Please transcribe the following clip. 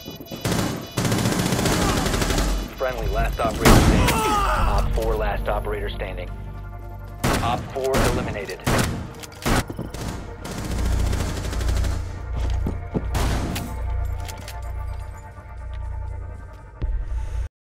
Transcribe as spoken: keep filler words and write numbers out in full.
Friendly, last operator standing. Op four, last operator standing. Op four eliminated.